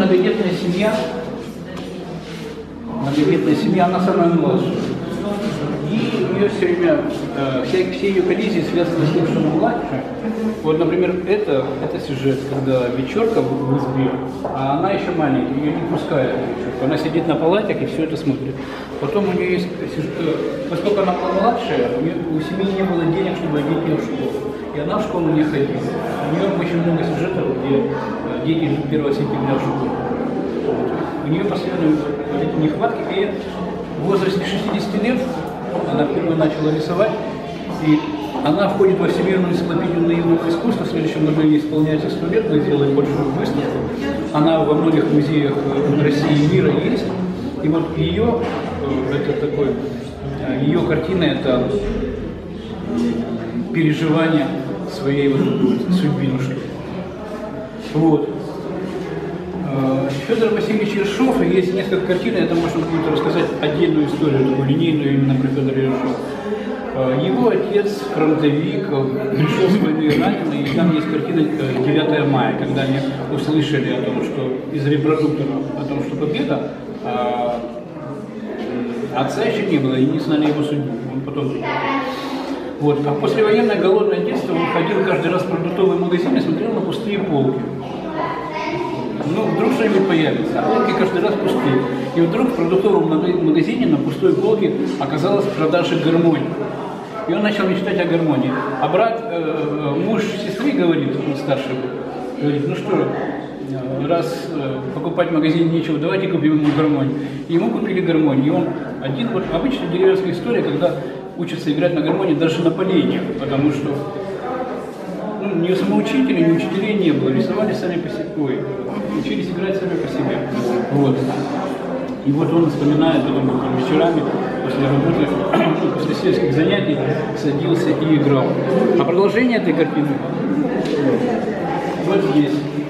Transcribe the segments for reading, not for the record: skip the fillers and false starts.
многодетная семья, она самая младшая. И ее все время, все ее коллизии связаны с тем, что она младше. Вот, например, это сюжет, когда вечерка в избе, а она еще маленькая, ее не пускают. Она сидит на палатях и все это смотрит. Потом у нее есть, поскольку она была младшая, у семьи не было денег, чтобы одеть ее в школу. И она в школу не ходила. У нее очень много сюжетов, где дети идут 1 сентября в школу. У нее постоянно эти нехватки, и в возрасте 60 лет она впервые начала рисовать, и она входит во Всемирную энциклопедию наивного искусства. В следующем году ей исполняется 100 лет, мы сделаем большую выставку. Она во многих музеях России и мира есть. И вот ее, ее картина — это переживание своей судьбинушки. Вот. Федор Васильевич Ершов, и есть несколько картин, это можно будет рассказать отдельную историю, такую линейную именно про Федора Ершова. Его отец, фронтовик, пришел с войны раненый, и там есть картина 9 мая, когда они услышали о том, что из репродуктора, о том, что победа, отца еще не было, и не знали его судьбу, он потом приехал. Вот. А послевоенное голодное детство он ходил каждый раз в продуктовый магазин и смотрел на пустые полки. Ну, вдруг что-нибудь появится, а полки каждый раз пустые. И вдруг в продуктовом магазине на пустой полке оказалась продажа гармонии. И он начал мечтать о гармонии. А брат, муж сестры, говорит, он старший был, говорит, ну что, раз покупать в магазине нечего, давайте купим ему гармонию. И ему купили гармонию. И он один, вот обычная деревенская история, когда учатся играть на гармонии даже на поленьях, потому что ни самоучителей, ни учителей не было, рисовали сами по себе, учились играть сами по себе. Вот. И вот он вспоминает, потом вечерами, после работы, после сельских занятий, садился и играл. А продолжение этой картины вот здесь.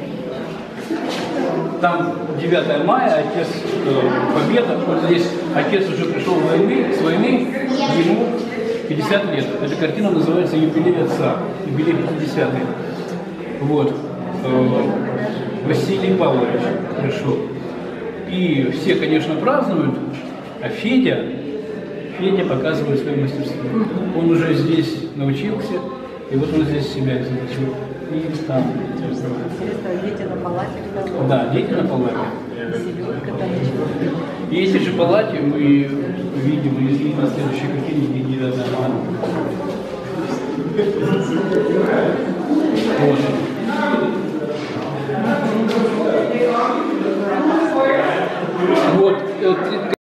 Там 9 мая, отец, победа, вот здесь отец уже пришел с войны, ему 50 лет. Эта картина называется «Юбилей отца», юбилей 50-й. Вот. Василий Павлович пришел. И все, конечно, празднуют, а Федя показывает свое мастерство. Он уже здесь научился, и вот он здесь себя изучил. И там. Дети на палате. Да, дети на палате. И эти же палати мы видим и на следующей картине, где 9 мая. Вот. Вот.